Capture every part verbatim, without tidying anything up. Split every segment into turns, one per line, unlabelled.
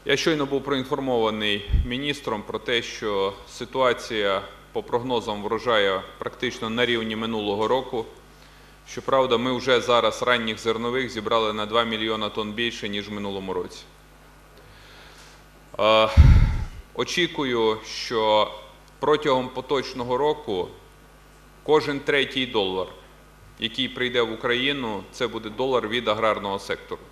Я щойно був проінформований міністром про те, що ситуація по прогнозам врожаю практично на рівні минулого року. Щоправда, ми вже зараз ранніх зернових зібрали на два мільйона тонн більше, ніж в минулому році. Очікую, що протягом поточного року кожен третій долар, який прийде в Україну, це буде долар від аграрного сектору.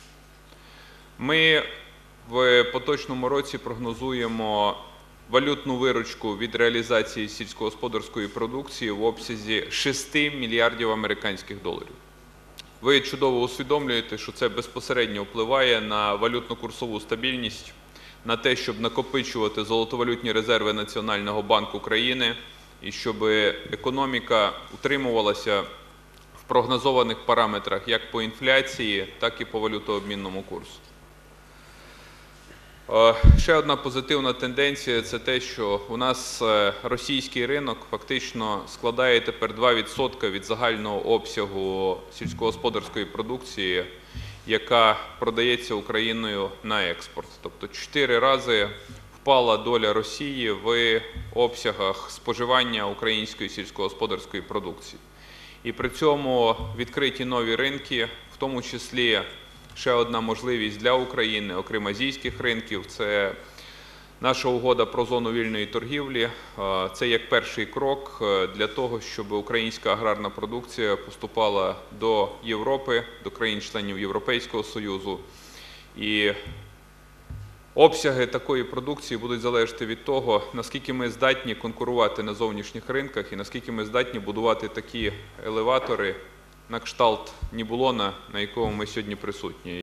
Ми в поточному році прогнозуємо валютну виручку від реалізації сільськогосподарської продукції в обсязі шести мільярдів американських доларів. Ви чудово усвідомлюєте, що це безпосередньо впливає на валютно-курсову стабільність, на те, щоб накопичувати золотовалютні резерви Національного банку України і щоб економіка утримувалася в прогнозованих параметрах як по інфляції, так і по валютообмінному курсу. Ще одна позитивна тенденція – це те, що у нас російський ринок фактично складає тепер два відсотки від загального обсягу сільськогосподарської продукції, яка продається Україною на експорт. Тобто чотири рази впала доля Росії в обсягах споживання української сільськогосподарської продукції. І при цьому відкриті нові ринки, в тому числі ще одна можливість для України, окрім азійських ринків, це наша угода про зону вільної торгівлі. Це як перший крок для того, щоб українська аграрна продукція поступала до Європи, до країн-членів Європейського Союзу. І обсяги такої продукції будуть залежати від того, наскільки ми здатні конкурувати на зовнішніх ринках і наскільки ми здатні будувати такі елеватори на кшталт Нібулона, на якому ми сьогодні присутні.